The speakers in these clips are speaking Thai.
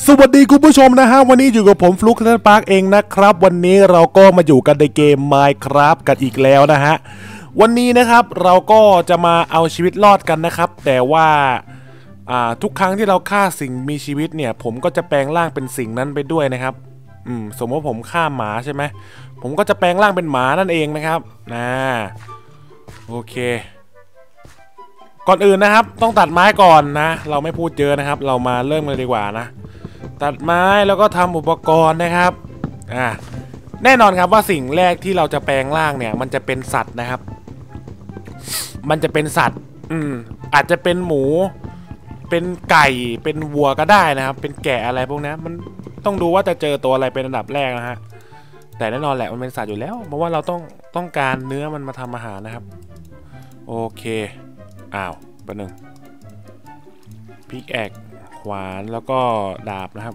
สวัสดีคุณผู้ชมนะฮะวันนี้อยู่กับผมฟลุ๊กเทนพาร์คเองนะครับวันนี้เราก็มาอยู่กันในเกม Minecraft กันอีกแล้วนะฮะวันนี้นะครับเราก็จะมาเอาชีวิตรอดกันนะครับแต่ว่าทุกครั้งที่เราฆ่าสิ่งมีชีวิตเนี่ยผมก็จะแปลงร่างเป็นสิ่งนั้นไปด้วยนะครับสมมติผมฆ่าหมาใช่ไหมผมก็จะแปลงร่างเป็นหมานั่นเองนะครับโอเคก่อนอื่นนะครับต้องตัดไม้ก่อนนะเราไม่พูดเยอะนะครับเรามาเริ่มกันดีกว่านะตัดไม้แล้วก็ทำอุปกรณ์นะครับแน่นอนครับว่าสิ่งแรกที่เราจะแปลงร่างเนี่ยมันจะเป็นสัตว์นะครับมันจะเป็นสัตว์อาจจะเป็นหมูเป็นไก่เป็นวัวก็ได้นะครับเป็นแกะอะไรพวกนี้มันต้องดูว่าจะเจอตัวอะไรเป็นอันดับแรกนะฮะแต่แน่นอนแหละมันเป็นสัตว์อยู่แล้วเพราะว่าเราต้องการเนื้อมันมาทำอาหารนะครับโอเคแป๊บนึงพิกแอกขวานแล้วก็ดาบนะครับ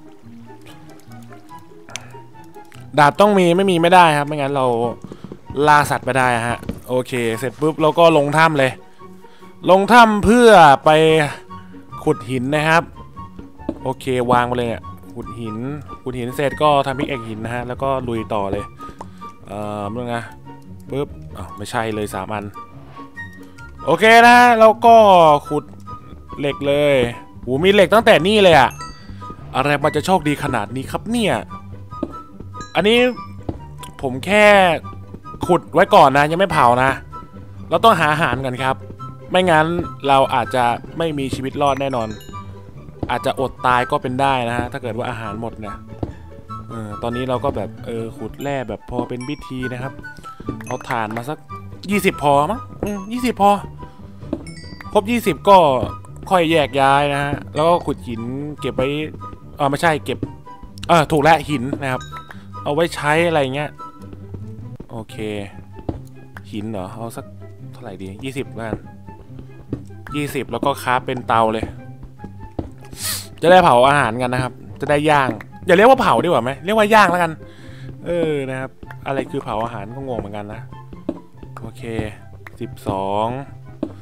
ดาบต้องมีไม่มีไม่ได้ครับไม่งั้นเราล่าสัตว์ไม่ได้ฮะโอเคเสร็จปุ๊บเราก็ลงถ้ำเลยลงถ้ำเพื่อไปขุดหินนะครับโอเควางไปเลยเนี่ยขุดหินเสร็จก็ทำพิกแอกหินนะฮะแล้วก็ลุยต่อเลยมึงนะปุ๊บไม่ใช่เลย3 อันโอเคนะเราก็ขุดเหล็กเลยมีเหล็กตั้งแต่นี่เลยอะไรมันจะโชคดีขนาดนี้ครับเนี่ยอันนี้ผมแค่ขุดไว้ก่อนนะยังไม่เผานะเราต้องหาอาหารกันครับไม่งั้นเราอาจจะไม่มีชีวิตรอดแน่นอนอาจจะอดตายก็เป็นได้นะฮะถ้าเกิดว่าอาหารหมดเนี่ยตอนนี้เราก็แบบขุดแร่แบบพอเป็นพิธีนะครับเอาถ่านมาสัก20พอมั้ง20พอครบ20ก็ค่อยแยกย้ายนะฮะแล้วก็ขุดหินเก็บไว้ไม่ใช่เก็บถูกแล้วหินนะครับเอาไว้ใช้อะไรเงี้ยโอเคหินเหรอเอาสักเท่าไหร่ดี20แล้วกัน20แล้วก็คราฟเป็นเตาเลยจะได้เผาอาหารกันนะครับจะได้ย่างอย่าเรียกว่าเผาดีกว่าไหมเรียกว่าย่างแล้วกันนะครับอะไรคือเผาอาหารก็งงเหมือนกันนะโอเค12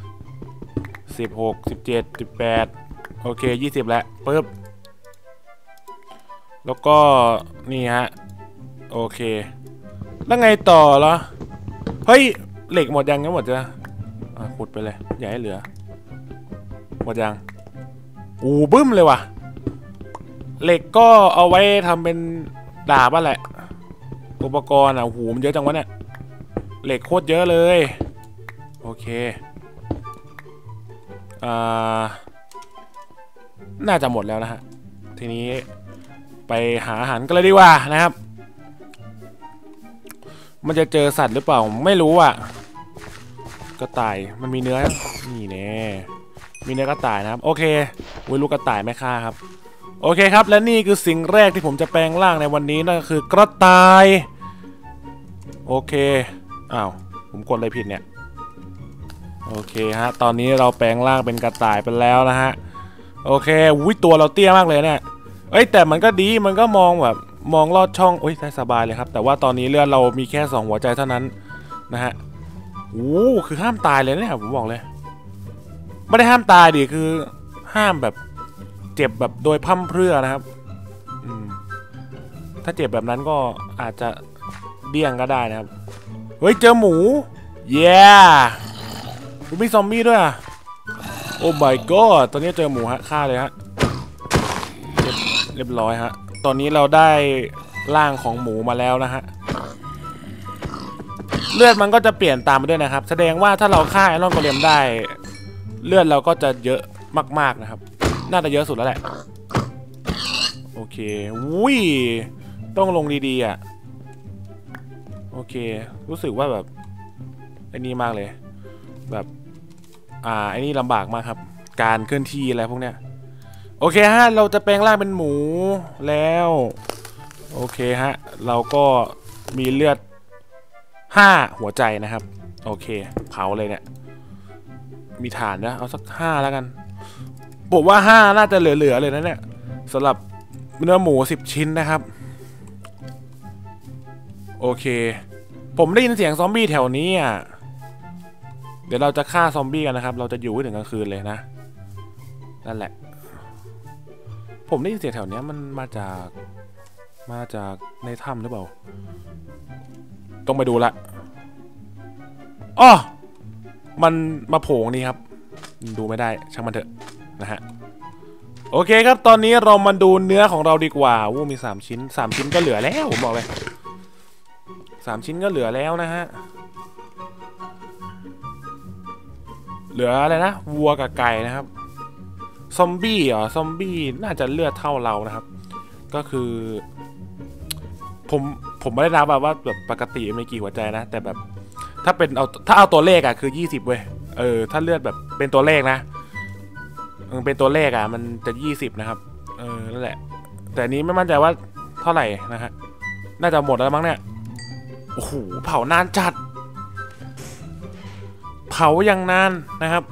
16 17 18โอเค20แล้วปึ๊บแล้วก็นี่ฮะโอเคแล้วไงต่อเหรอเฮ้ยเหล็กหมดยังงั้นหมดจะขุดไปเลยอย่าให้เหลือหมดยังบึ้มเลยว่ะเหล็กก็เอาไว้ทำเป็นดาบอะแหละอุปกรณ์มันเยอะจังวะเนี่ยเหล็กโคตรเยอะเลยโอเคน่าจะหมดแล้วนะฮะทีนี้ไปหาอาหารกันเลยดีกว่านะครับมันจะเจอสัตว์หรือเปล่าไม่รู้กระต่ายมันมีเนื้อนี่แน่มีเนื้อกระต่ายนะครับโอเคลูกกระต่ายไม่ฆ่าครับโอเคครับและนี่คือสิ่งแรกที่ผมจะแปลงร่างในวันนี้นั่นก็คือกระต่ายโอเคผมกดอะไรผิดเนี่ยโอเคฮะตอนนี้เราแปลงร่างเป็นกระต่ายไปแล้วนะฮะโอเคตัวเราเตี้ยมากเลยเนี่ยแต่มันก็ดีมันก็มองแบบมองลอดช่องได้สบายเลยครับแต่ว่าตอนนี้เลือดเรามีแค่2หัวใจเท่านั้นนะฮะคือห้ามตายเลยเนี่ยผมบอกเลยไม่ได้ห้ามตายดิคือห้ามแบบเจ็บแบบโดยพร่ำเพรื่อนะครับถ้าเจ็บแบบนั้นก็อาจจะเดี่ยงก็ได้นะครับเจอหมูมีซอมบี้ด้วยโอ้ my god ตอนนี้เจอหมูฮะฆ่าเลยฮะเรียบร้อยฮะตอนนี้เราได้ร่างของหมูมาแล้วนะฮะเลือดมันก็จะเปลี่ยนตามไปด้วยนะครับแสดงว่าถ้าเราฆ่าไอรอนโกเลมได้เลือดเราก็จะเยอะมากๆนะครับน่าจะเยอะสุดแล้วแหละโอเคต้องลงดีๆโอเครู้สึกว่าแบบไอ้นี่มากเลยแบบไอ้นี่ลำบากมากครับการเคลื่อนที่อะไรพวกเนี้ยโอเคฮะเราจะแปลงร่างเป็นหมูแล้วโอเคฮะเราก็มีเลือด5หัวใจนะครับโอเคเผาเลยเนี่ยมีฐานนะเอาสัก5แล้วกันบอกว่า5น่าจะเหลือเลยนะเนี่ยสำหรับเนื้อหมู10ชิ้นนะครับโอเคผมได้ยินเสียงซอมบี้แถวนี้เดี๋ยวเราจะฆ่าซอมบี้กันนะครับเราจะอยู่ถึงกลางคืนเลยนะนั่นแหละผมได้ยินเสียงแถวเนี้ยมันมาจากในถ้ำหรือเปล่าต้องไปดูละอ๋อมันมาโผล่นี่ครับดูไม่ได้ช่างมันเถอะนะฮะโอเคครับตอนนี้เรามาดูเนื้อของเราดีกว่าวู้มี3 ชิ้น3 ชิ้นก็เหลือแล้วผมบอกเลย3 ชิ้นก็เหลือแล้วนะฮะเหลืออะไรนะวัวกับไก่นะครับซอมบี้เหรอซอมบี้น่าจะเลือดเท่าเรานะครับก็คือผมไม่ได้นับแบบว่าแบบปกติไม่กี่หัวใจนะแต่แบบถ้าเอาตัวเลขอะคือ20เว้ยถ้าเลือดแบบเป็นตัวเลขนะเป็นตัวเลขอะมันจะ20นะครับนั่นแหละแต่นี้ไม่มั่นใจว่าเท่าไหร่นะฮะน่าจะหมดแล้วมั้งเนี่ยโอ้โหเผานานจัดเผาอย่างนานนะครับ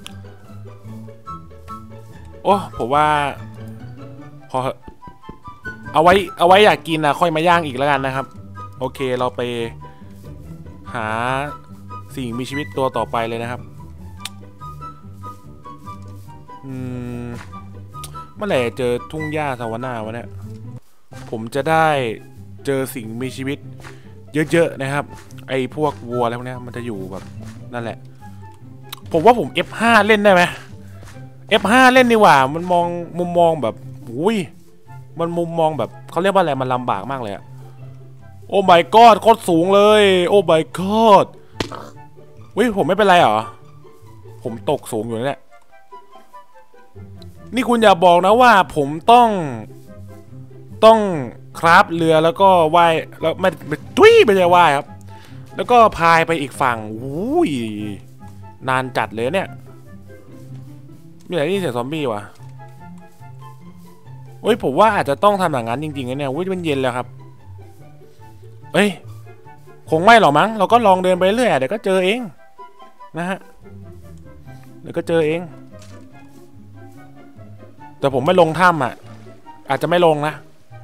โอ้ผมว่าพอเอาไว้อยากกินนะค่อยมาย่างอีกแล้วกันนะครับโอเคเราไปหาสิ่งมีชีวิตตัวต่อไปเลยนะครับเมื่อไหร่เจอทุ่งหญ้าซาวาน่าวะเนี่ยผมจะได้เจอสิ่งมีชีวิตเยอะๆนะครับไอ้พวกวัวอะไรพวกนี้มันจะอยู่แบบนั่นแหละผมว่าผม F5 เล่นได้ไหม F5 เล่นดีกว่ามันมองมุมมองแบบอุ้ยมันมุมมองแบบเขาเรียกว่าอะไรมันลำบากมากเลยอะโอ้ my god โคตรสูงเลยโอ้ my god อุ้ยผมไม่เป็นไรเหรอผมตกสูงอยู่นี่แหละนี่คุณอย่าบอกนะว่าผมต้องคราฟเรือแล้วก็ว่ายแล้วไม่ใช่ว่ายครับแล้วก็พายไปอีกฝั่งอุ้ยนานจัดเลยเนี่ยมีอะไรที่เสียงซอมบี้วะเฮ้ยผมว่าอาจจะต้องทำอย่างนั้นจริงๆนะเนี่ยอุ้ยมันเย็นแล้วครับเอ้ยคงไม่หรอกมั้งเราก็ลองเดินไปเรื่อยเดี๋ยวก็เจอเองนะฮะเดี๋ยวก็เจอเองแต่ผมไม่ลงถ้ำอ่ะอาจจะไม่ลงนะ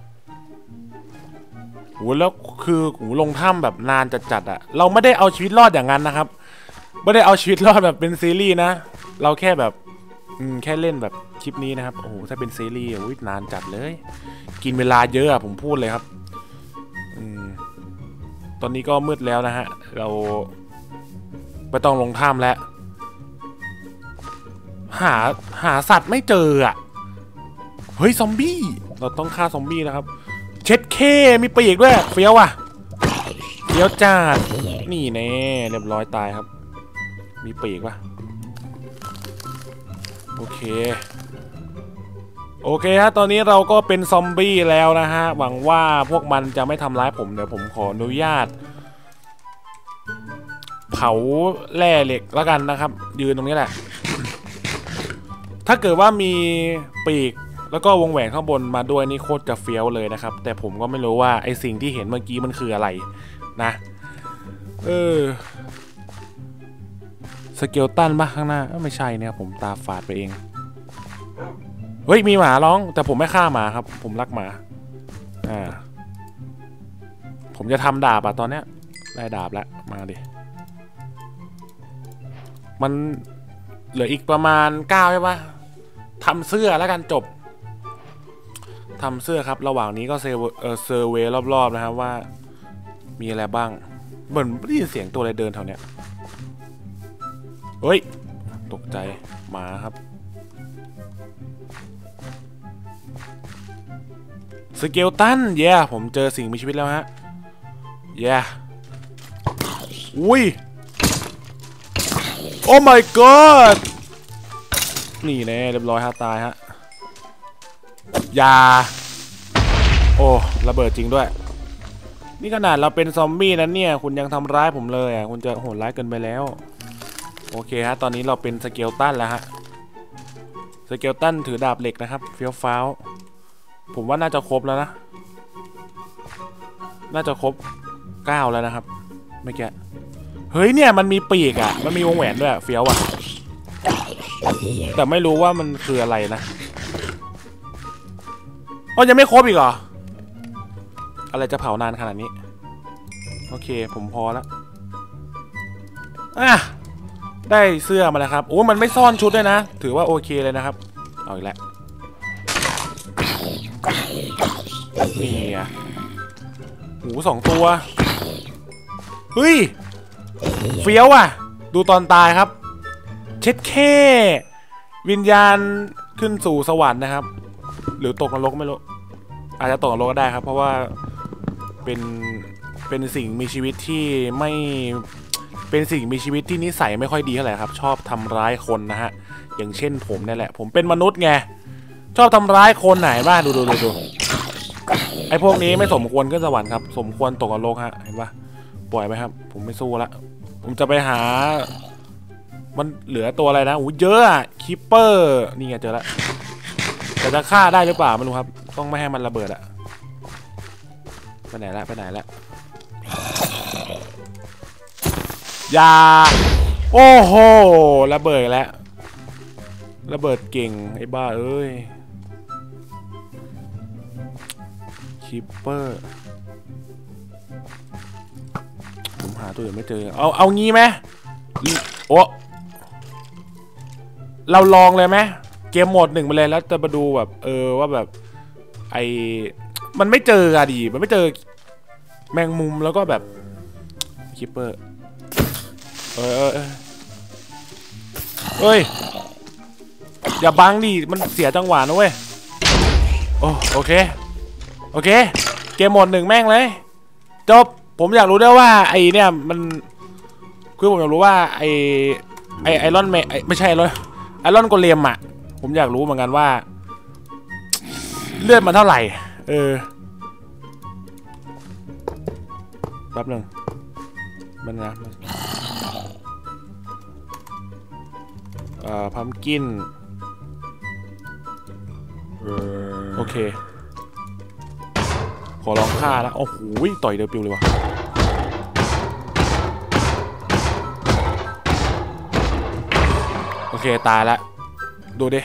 โหแล้วคือโหลงถ้ำแบบนานจัดอ่ะเราไม่ได้เอาชีวิตรอดอย่างนั้นนะครับไม่ได้เอาชีวิตรอดแบบเป็นซีรีส์นะเราแค่แบบแค่เล่นแบบคลิปนี้นะครับโอ้โหถ้าเป็นซีรีส์อุ้ยนานจัดเลยกินเวลาเยอะอะผมพูดเลยครับตอนนี้ก็มืดแล้วนะฮะเราไม่ต้องลงถ้ำแล้วหาสัตว์ไม่เจออ่ะเฮ้ยซอมบี้เราต้องฆ่าซอมบี้นะครับเช็ดเคมีปีกด้วยเฟี้ยวอ่ะเฟี้ยวจ้านี่แน่เรียบร้อยตายครับมีปีกปะโอเคฮะตอนนี้เราก็เป็นซอมบี้แล้วนะฮะหวังว่าพวกมันจะไม่ทำร้ายผมเดี๋ยวผมขออนุญาตเผาแร่เหล็กแล้วกันนะครับยืนตรงนี้แหละถ้าเกิดว่ามีปีกแล้วก็วงแหวนข้างบนมาด้วยนี่โคตรจะเฟี้ยวเลยนะครับแต่ผมก็ไม่รู้ว่าไอสิ่งที่เห็นเมื่อกี้มันคืออะไรนะสเกลตันมาข้างหน้าไม่ใช่เนี่ยผมตาฝาดไปเองเฮ้ยมีหมาร้องแต่ผมไม่ฆ่าหมาครับผมรักหมาผมจะทำดาบอะตอนเนี้ยได้ดาบแล้วมาดิมันเหลืออีกประมาณ9ใช่ปะทำเสื้อแล้วกันจบทำเสื้อครับระหว่างนี้ก็เซอร์เวย์รอบๆนะครับว่ามีอะไรบ้างเหมือนได้ยินเสียงตัวอะไรเดินแถวเนี้ยเฮ้ยตกใจหมาครับสเกลตันผมเจอสิ่งมีชีวิตแล้วฮะอุ้ยโอ้ my god นี่แน่เรียบร้อยฮะตายฮะยาโอ้ระเบิดจริงด้วยนี่ขนาดเราเป็นซอมบี้นั้นเนี่ยคุณยังทำร้ายผมเลยอ่ะคุณจะโหดร้ายเกินไปแล้วโอเคฮะตอนนี้เราเป็นสเกลตันแล้วฮะสเกลตันถือดาบเหล็กนะครับเฟี้ยวฟ้าวผมว่าน่าจะครบแล้วนะน่าจะครบ9แล้วนะครับไม่แกเฮ้ยเนี่ยมันมีปีกอ่ะมันมีวงแหวนด้วยเฟี้ยวอ่ะแต่ไม่รู้ว่ามันคืออะไรนะอ๋อยังไม่ครบอีกเหรออะไรจะเผานานขนาดนี้โอเคผมพอแล้วได้เสื้อมาแล้วครับโอ้มันไม่ซ่อนชุดด้วยนะถือว่าโอเคเลยนะครับเอาอีกแล้วนี่อ่ะหมู2 ตัวเฮ้ยเฟี้ยวอ่ะดูตอนตายครับเช็ดแค่วิญญาณขึ้นสู่สวรรค์นะครับหรือตกนรกไม่รู้อาจจะตกนรกก็ได้ครับเพราะว่าเป็นสิ่งมีชีวิตที่ไม่เป็นสิ่งมีชีวิตที่นิสัยไม่ค่อยดีเท่าไหร่ครับชอบทำร้ายคนนะฮะอย่างเช่นผมนี่แหละผมเป็นมนุษย์ไงชอบทำร้ายคนไหนบ้างดูไอ้พวกนี้ไม่สมควรขึ้นสวรรค์ครับสมควรตกนรกฮะเห็นปะปล่อยไหมครับผมไม่สู้ละผมจะไปหามันเหลือตัวอะไรนะอู้เยอะอะคิปเปอร์นี่ไงเจอแล้วแต่จะฆ่าได้หรือเปล่าไม่รู้ครับต้องไม่ให้มันระเบิดอะไปไหนละอย่าโอ้โหระเบิดแล้วระเบิดเก่งไอ้บ้าเอ้ยคิปเปอร์ผมหาตัวอื่นไม่เจอเอางี้ไหมโอ้เราลองเลยไหมเกมโหมด1ไปเลยแล้วจะมาดูแบบว่าแบบมันไม่เจออะดิมันไม่เจอแมงมุมแล้วก็แบบคิปเปอร์เฮ้ยอย่าบังดิมันเสียจังหวะนะเว้ยโอเคเกมโหมด1แม่งเลยจบผมอยากรู้ด้วยว่าไอเนี่ยมันคือผมอยากรู้ว่าไอรอนไม่ใช่ไอรอนโกเลมอ่ะผมอยากรู้เหมือนกันว่าเลือดมันเท่าไหร่แป๊บหนึ่งมันนะพัมกินโอเคขอลองฆ่าแล้วโอ้โหต่อยเดือดปิวเลยวะโอเคตายแล้วดูดิ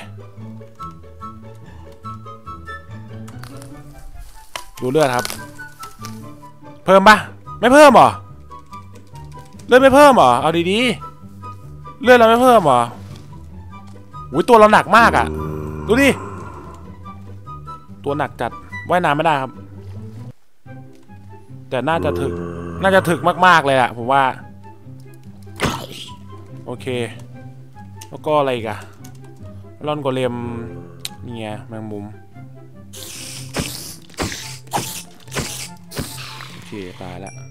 ดูเลือดครับเพิ่มปะไม่เพิ่มหรอเลือดไม่เพิ่มหรอเอาดีๆเลือดเราไม่เพิ่มหรออุ้ยตัวเราหนักมากอ่ะดูดิตัวหนักจัดว่ายน้ำไม่ได้ครับแต่น่าจะถึกมากๆเลยอะผมว่าโอเคแล้วก็อะไรอีกอะร่อนโกเลมนี่ไงแมงมุมโอเคตายแล้ว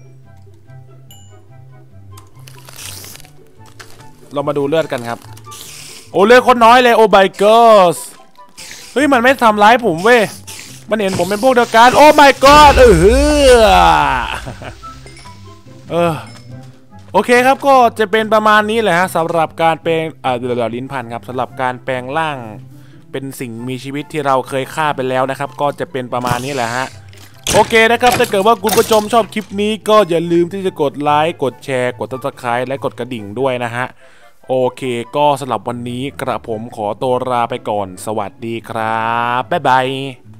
เรามาดูเลือดกันครับโอ้เลือดคนน้อยเลยโอ้my godเฮ้ยมันไม่ทำร้ายผมเว้ยมันเห็นผมเป็นพวกเดียวกันโอ้ my god โอเคครับก็จะเป็นประมาณนี้แหละฮะสำหรับการแปลงลิ้นพันครับสำหรับการแปลงร่างเป็นสิ่งมีชีวิตที่เราเคยฆ่าไปแล้วนะครับก็จะเป็นประมาณนี้แหละฮะโอเคนะครับถ้าเกิดว่าคุณผู้ชมชอบคลิปนี้ก็อย่าลืมที่จะกดไลค์กดแชร์กด Subscribe และกดกระดิ่งด้วยนะฮะโอเคก็สำหรับวันนี้กระผมขอตัวลาไปก่อนสวัสดีครับบ๊ายบาย